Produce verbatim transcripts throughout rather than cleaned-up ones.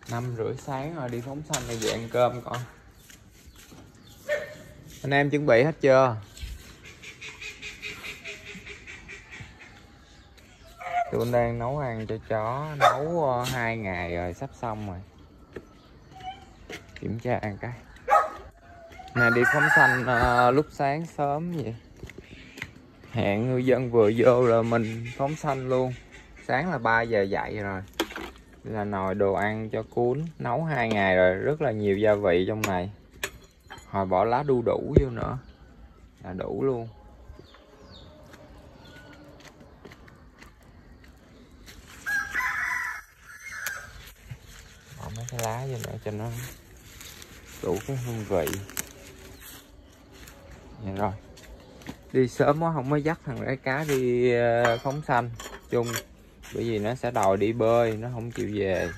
Năm rưỡi sáng rồi, đi phóng sanh này về ăn cơm con. Anh em chuẩn bị hết chưa? Tôi đang nấu ăn cho chó, nấu hai ngày rồi, sắp xong rồi. Kiểm tra ăn cái. Nè, đi phóng sanh uh, lúc sáng sớm vậy. Hẹn ngư dân vừa vô là mình phóng sanh luôn. Sáng là ba giờ dậy rồi. Là nồi đồ ăn cho cuốn, nấu hai ngày rồi, rất là nhiều gia vị trong này. Hồi bỏ lá đu đủ vô nữa là đủ luôn. Bỏ mấy cái lá vô nữa cho nó đủ cái hương vị. Vậy rồi. Đi sớm quá không mới dắt thằng rái cá đi phóng sanh chung, bởi vì nó sẽ đòi đi bơi, nó không chịu về.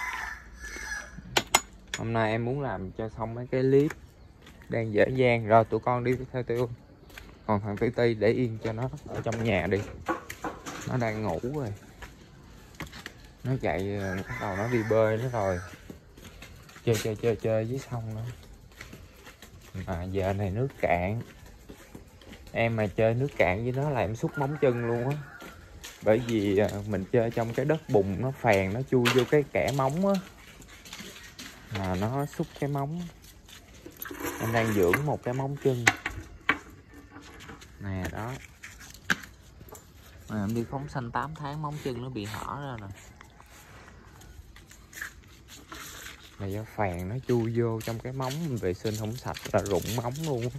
Hôm nay em muốn làm cho xong mấy cái clip đang dễ dàng. Rồi tụi con đi theo tôi. Còn thằng Ti Ti để yên cho nó ở trong nhà đi, nó đang ngủ rồi. Nó dậy bắt đầu nó đi bơi nữa rồi, chơi chơi chơi chơi với xong nữa. Mà giờ này nước cạn, em mà chơi nước cạn với nó là em xúc móng chân luôn á. Bởi vì mình chơi trong cái đất bùn, nó phèn, nó chui vô cái kẽ móng á, mà nó xúc cái móng. Em đang dưỡng một cái móng chân nè, đó. Mà em đi phóng sanh tám tháng móng chân nó bị hở ra rồi. Là do phèn nó chui vô trong cái móng, mình vệ sinh không sạch là rụng móng luôn.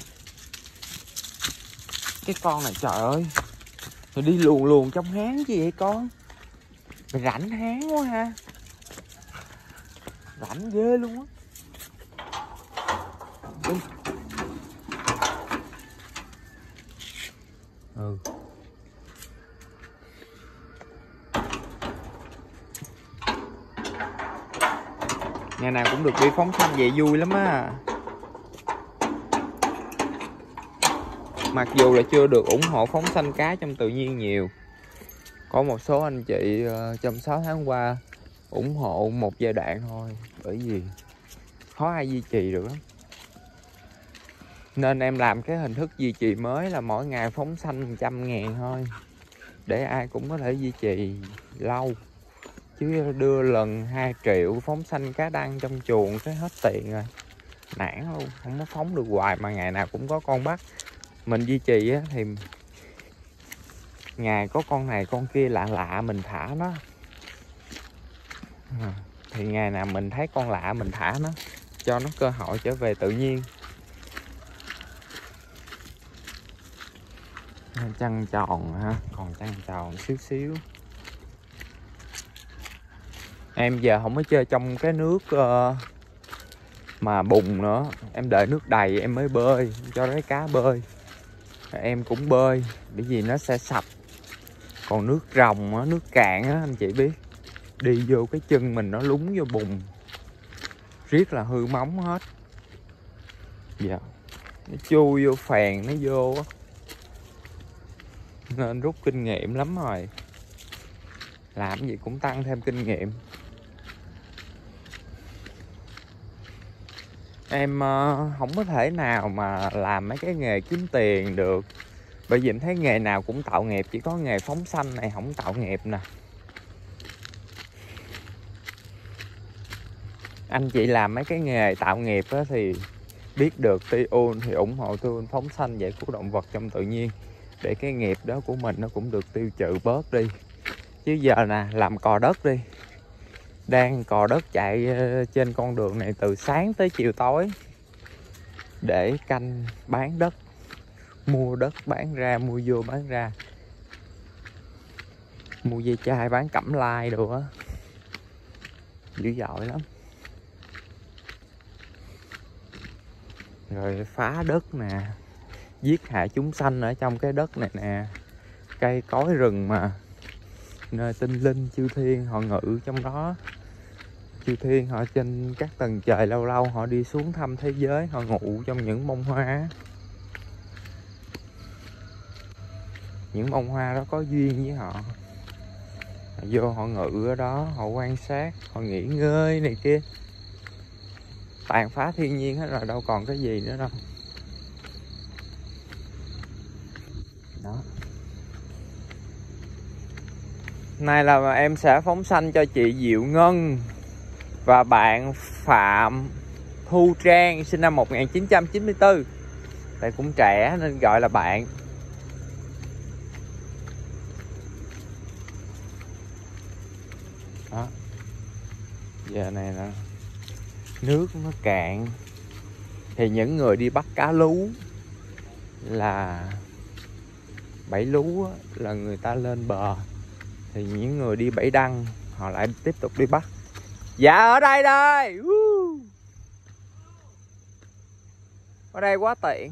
Cái con này trời ơi, mày đi luồn luồn trong háng gì vậy con? Mày rảnh háng quá ha. Rảnh ghê luôn á. Đi. Ừ. Ngày nào cũng được đi phóng sanh vậy vui lắm á. Mặc dù là chưa được ủng hộ phóng sanh cá trong tự nhiên nhiều. Có một số anh chị trong sáu tháng qua ủng hộ một giai đoạn thôi, bởi vì khó ai duy trì được lắm. Nên em làm cái hình thức duy trì mới là mỗi ngày phóng sanh một trăm ngàn thôi, để ai cũng có thể duy trì lâu. Chứ đưa lần hai triệu phóng sanh cá đăng trong chuồng cái hết tiền rồi, nản luôn, không có phóng được hoài mà ngày nào cũng có con bắt. Mình duy trì á, thì ngày có con này con kia lạ lạ mình thả nó, à, thì ngày nào mình thấy con lạ mình thả nó, cho nó cơ hội trở về tự nhiên. Trăng tròn ha, còn trăng tròn xíu xíu. Em giờ không có chơi trong cái nước uh, mà bùn nữa, em đợi nước đầy em mới bơi, cho cái cá bơi. Em cũng bơi, bởi vì nó sẽ sạch. Còn nước ròng á, nước cạn á, anh chị biết, đi vô cái chân mình nó lún vô bùn, riết là hư móng hết. Dạ, nó chui vô phèn, nó vô á. Nên rút kinh nghiệm lắm rồi, làm gì cũng tăng thêm kinh nghiệm. Em uh, không có thể nào mà làm mấy cái nghề kiếm tiền được, bởi vì em thấy nghề nào cũng tạo nghiệp, chỉ có nghề phóng sanh này không tạo nghiệp nè. Anh chị làm mấy cái nghề tạo nghiệp á thì biết được Tiun thì ủng hộ Tiun phóng sanh giải cứu động vật trong tự nhiên, để cái nghiệp đó của mình nó cũng được tiêu trừ bớt đi. Chứ giờ nè, làm cò đất đi, đang cò đất chạy trên con đường này từ sáng tới chiều tối để canh bán đất, mua đất bán ra, mua vô bán ra, mua dây chai bán cẩm lai đồ á, dữ dội lắm. Rồi phá đất nè, giết hại chúng sanh ở trong cái đất này nè, cây cối rừng mà, nơi tinh linh chư thiên họ ngự trong đó. Chư thiên họ trên các tầng trời, lâu lâu họ đi xuống thăm thế giới, họ ngủ trong những bông hoa. Những bông hoa đó có duyên với họ. Họ vô họ ngự ở đó, họ quan sát, họ nghỉ ngơi này kia. Tàn phá thiên nhiên hết rồi, đâu còn cái gì nữa đâu. Đó. Này là em sẽ phóng sanh cho chị Diệu Ngân và bạn Phạm Thu Trang sinh năm một nghìn chín trăm chín mươi tư. Tại cũng trẻ nên gọi là bạn. Đó. Giờ này là nước nó cạn thì những người đi bắt cá lú là bẫy lú á, là người ta lên bờ, thì những người đi bẫy đăng họ lại tiếp tục đi bắt. Dạ ở đây đây, ở đây quá tiện,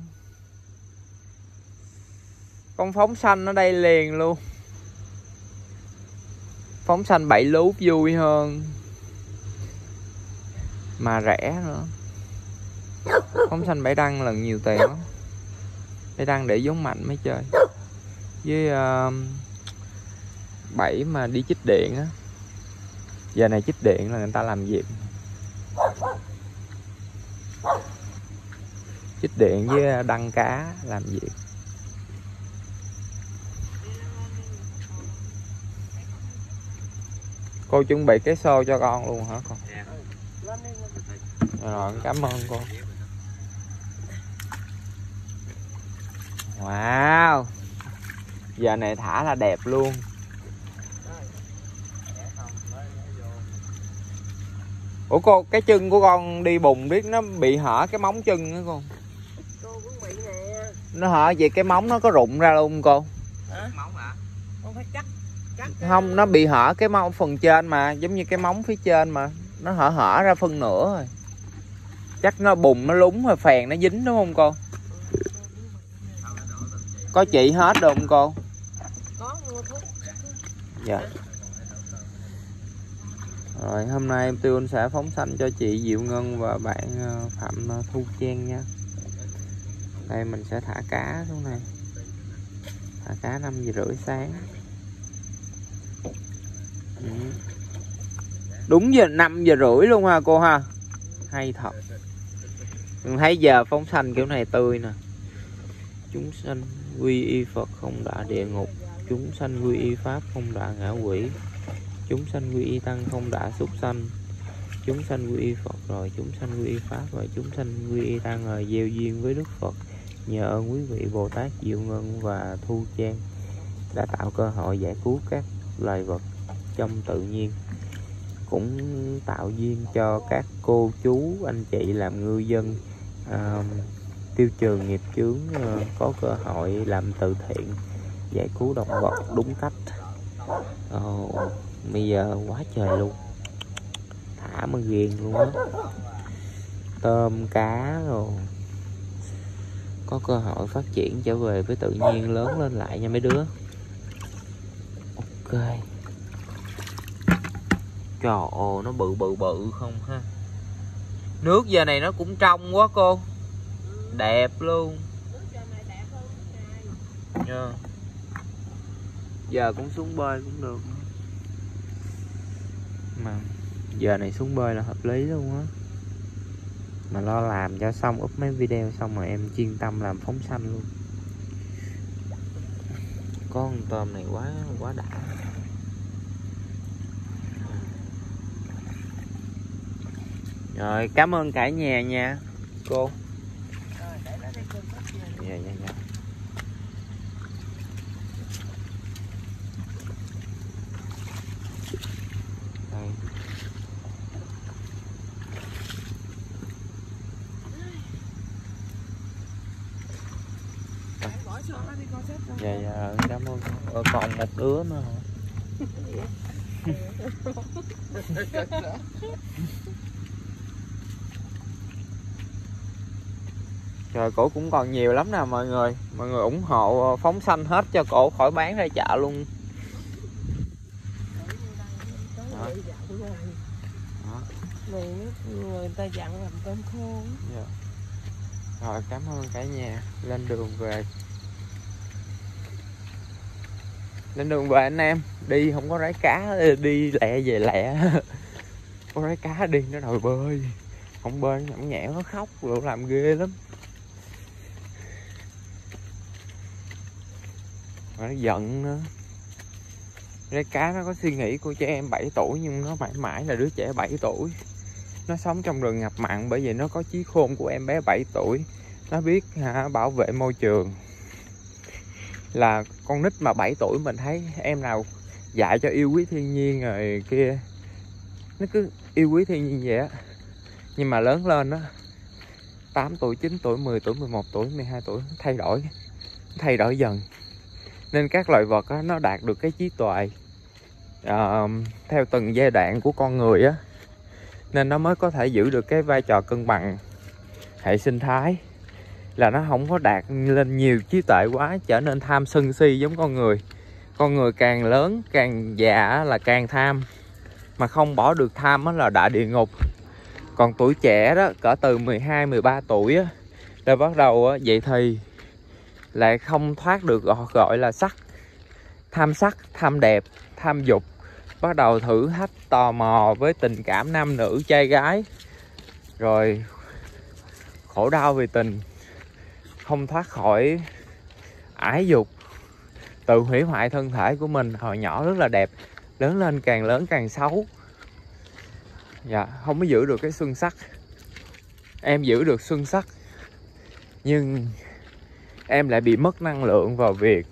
con phóng sanh ở đây liền luôn. Phóng sanh bẫy lú vui hơn mà rẻ nữa. Phóng sanh bẫy đăng lần nhiều tiền lắm. Bẫy đăng để giống mạnh mới chơi. Với uh, bẫy mà đi chích điện á, giờ này chích điện là người ta làm việc. Chích điện với đăng cá làm việc. Cô chuẩn bị cái xô cho con luôn hả con? Rồi, cảm ơn cô. Wow, giờ này thả là đẹp luôn. Ủa cô, cái chân của con đi bùn biết nó bị hở cái móng chân nữa con. Cô cũng bị nè. Nó hở vậy cái móng nó có rụng ra luôn cô? Hả? Móng hả? Con phải cắt. Cắt không, nó bị hở cái móng phần trên mà, giống như cái móng phía trên mà. Nó hở hở ra phân nửa rồi. Chắc nó bùn nó lúng rồi phèn nó dính đúng không cô? Có trị hết được không cô? Có mua thuốc. Dạ. Rồi hôm nay em Tiêu sẽ phóng sanh cho chị Diệu Ngân và bạn Phạm Thu Trang nha. Đây mình sẽ thả cá xuống này. Thả cá năm giờ rưỡi sáng. Ừ. Đúng giờ năm giờ rưỡi luôn ha cô ha. Hay thật. Mình thấy giờ phóng sanh kiểu này tươi nè. Chúng sanh quy y Phật không đọa địa ngục. Chúng sanh quy y Pháp không đọa ngạ quỷ. Chúng sanh quy y Tăng không đọa súc sanh. Chúng sanh quy y Phật rồi chúng sanh quy y Pháp rồi chúng sanh quy y Tăng rồi gieo duyên với Đức Phật. Nhờ ơn quý vị Bồ Tát Diệu Ngân và Thu Trang đã tạo cơ hội giải cứu các loài vật trong tự nhiên, cũng tạo duyên cho các cô chú anh chị làm ngư dân uh, tiêu trừ nghiệp chướng, uh, có cơ hội làm từ thiện giải cứu động vật đúng cách. Oh, bây giờ quá trời luôn, thả mà ghiền luôn á, tôm cá rồi có cơ hội phát triển trở về với tự nhiên, lớn lên lại nha mấy đứa. Ok. Trời ơi, nó bự bự bự không ha. Nước giờ này nó cũng trong quá cô. Đẹp luôn. Yeah. Giờ cũng xuống bơi cũng được. Mà giờ này xuống bơi là hợp lý luôn á. Mà lo làm cho xong, up mấy video xong rồi em chuyên tâm làm phóng sanh luôn. Con tôm này quá quá đã. Rồi, cảm ơn cả nhà nha cô. Dạ dạ dạ. Đây. Dạ dạ, cảm ơn. Ờ, còn một đứa nữa hả? Trời, cổ cũng còn nhiều lắm nè mọi người. Mọi người ủng hộ phóng sanh hết cho cổ khỏi bán ra chợ luôn. Đó. Đó. Này người ta dặn làm tôm khô. Dạ. Rồi, cảm ơn cả nhà. Lên đường về. Lên đường về anh em, đi không có rái cá, đi lẹ về lẹ. Có rái cá đi nó đòi bơi, không bơi nhõng nhẽo nó khóc rồi làm ghê lắm. Mà nó giận nữa. Rái cá nó có suy nghĩ của trẻ em bảy tuổi nhưng nó mãi mãi là đứa trẻ bảy tuổi. Nó sống trong rừng ngập mặn bởi vì nó có trí khôn của em bé bảy tuổi. Nó biết hả, bảo vệ môi trường. Là con nít mà bảy tuổi mình thấy em nào dạy cho yêu quý thiên nhiên rồi kia, nó cứ yêu quý thiên nhiên vậy á. Nhưng mà lớn lên đó, tám tuổi, chín tuổi, mười tuổi, mười một tuổi, mười hai tuổi thay đổi, thay đổi dần. Nên các loài vật á, nó đạt được cái trí tuệ uh, theo từng giai đoạn của con người á, nên nó mới có thể giữ được cái vai trò cân bằng hệ sinh thái. Là nó không có đạt lên nhiều trí tuệ quá, trở nên tham sân si giống con người. Con người càng lớn càng già là càng tham, mà không bỏ được tham á là đại địa ngục. Còn tuổi trẻ đó, cỡ từ mười hai, mười ba tuổi á, là bắt đầu á, vậy thì lại không thoát được gọi là sắc. Tham sắc, tham đẹp, tham dục. Bắt đầu thử thách tò mò với tình cảm nam nữ trai gái. Rồi khổ đau vì tình, không thoát khỏi ái dục, tự hủy hoại thân thể của mình. Hồi nhỏ rất là đẹp, lớn lên càng lớn càng xấu. Dạ, không có giữ được cái xuân sắc. Em giữ được xuân sắc, nhưng em lại bị mất năng lượng vào việc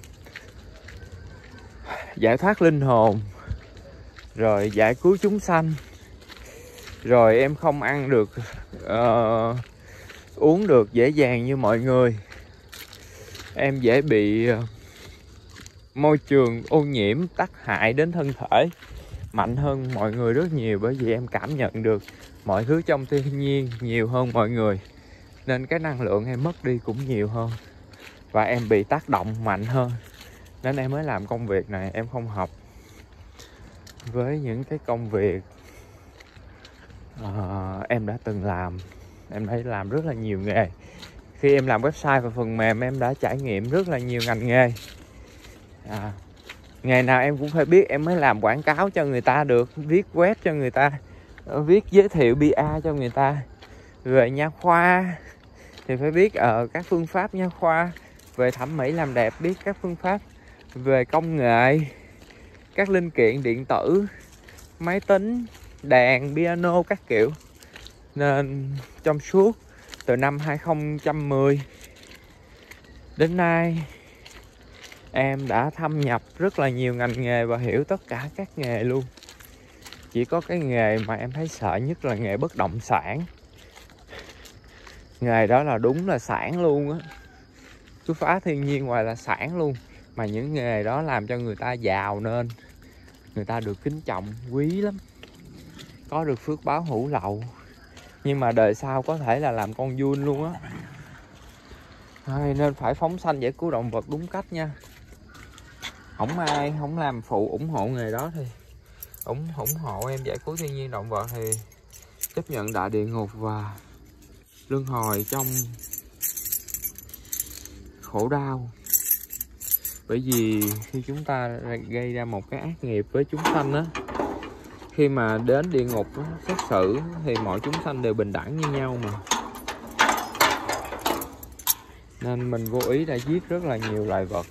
giải thoát linh hồn, rồi giải cứu chúng sanh. Rồi em không ăn được, uh, uống được dễ dàng như mọi người. Em dễ bị uh, môi trường ô nhiễm tác hại đến thân thể mạnh hơn mọi người rất nhiều. Bởi vì em cảm nhận được mọi thứ trong thiên nhiên nhiều hơn mọi người, nên cái năng lượng em mất đi cũng nhiều hơn. Và em bị tác động mạnh hơn, nên em mới làm công việc này. Em không hợp với những cái công việc uh, em đã từng làm. Em đã làm rất là nhiều nghề. Khi em làm website và phần mềm, em đã trải nghiệm rất là nhiều ngành nghề. à, Ngày nào em cũng phải biết em mới làm quảng cáo cho người ta được, viết web cho người ta, viết giới thiệu pê e cho người ta. Về nha khoa thì phải biết ở uh, các phương pháp nha khoa. Về thẩm mỹ làm đẹp biết các phương pháp. Về công nghệ, các linh kiện điện tử, máy tính, đàn, piano các kiểu. Nên trong suốt từ năm hai không một không đến nay, em đã thâm nhập rất là nhiều ngành nghề và hiểu tất cả các nghề luôn. Chỉ có cái nghề mà em thấy sợ nhất là nghề bất động sản. Nghề đó là đúng là sản luôn á. Cứ phá thiên nhiên ngoài là sản luôn. Mà những nghề đó làm cho người ta giàu nên người ta được kính trọng, quý lắm. Có được phước báo hữu lậu. Nhưng mà đời sau có thể là làm con giun luôn á. Nên phải phóng sanh giải cứu động vật đúng cách nha. Không ai không làm phụ ủng hộ nghề đó thì ủng ủng hộ em giải cứu thiên nhiên động vật thì chấp nhận đại địa ngục và luân hồi trong khổ đau. Bởi vì khi chúng ta gây ra một cái ác nghiệp với chúng sanh á, khi mà đến địa ngục đó, xét xử thì mọi chúng sanh đều bình đẳng như nhau mà. Nên mình vô ý đã giết rất là nhiều loài vật.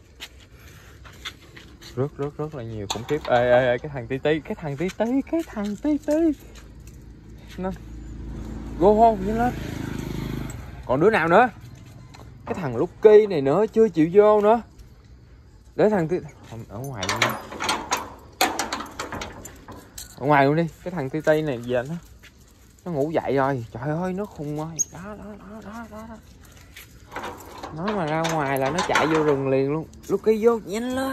Rất rất rất là nhiều khủng khiếp. Ê ê ê, cái thằng tí tí, cái thằng tí tí, cái thằng tí tí. Nó go home như lên. Còn đứa nào nữa? Cái thằng Lucky này nữa chưa chịu vô nữa. Để thằng tí ở ngoài luôn đi. Ở ngoài luôn đi, cái thằng tí tí này về nó. Nó ngủ dậy rồi. Trời ơi nó khùng rồi. Đó đó đó đó đó. Nó mà ra ngoài là nó chạy vô rừng liền luôn. Lucky vô nhanh lên.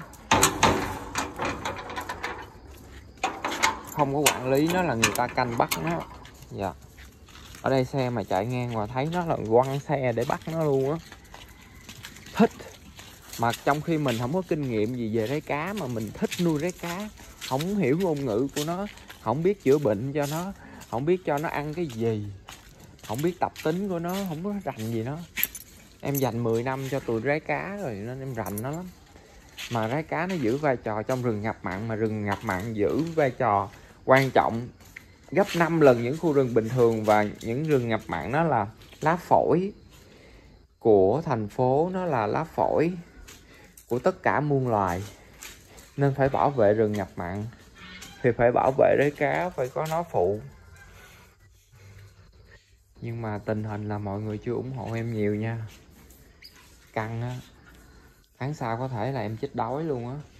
Không có quản lý nó là người ta canh bắt nó. Dạ. Ở đây xe mà chạy ngang và thấy nó là quăng xe để bắt nó luôn á. Thích. Mà trong khi mình không có kinh nghiệm gì về rái cá mà mình thích nuôi rái cá, không hiểu ngôn ngữ của nó, không biết chữa bệnh cho nó, không biết cho nó ăn cái gì, không biết tập tính của nó, không có rành gì nó. Em dành mười năm cho tụi rái cá rồi nên em rành nó lắm. Mà rái cá nó giữ vai trò trong rừng ngập mặn, mà rừng ngập mặn giữ vai trò quan trọng gấp năm lần những khu rừng bình thường. Và những rừng ngập mặn nó là lá phổi của thành phố, nó là lá phổi của tất cả muôn loài, nên phải bảo vệ rừng ngập mặn thì phải bảo vệ rái cá, phải có nó phụ. Nhưng mà tình hình là mọi người chưa ủng hộ em nhiều nha. Căng á, tháng sau có thể là em chết đói luôn á.